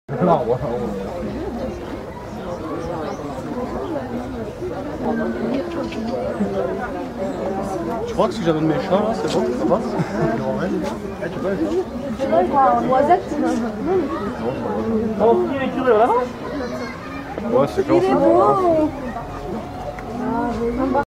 Tu crois que si j'amène mes chats là, c'est bon, ça passe? Tu peux aller Tu vois, en noisette. on finit les curés là-bas? Ouais, c'est clair.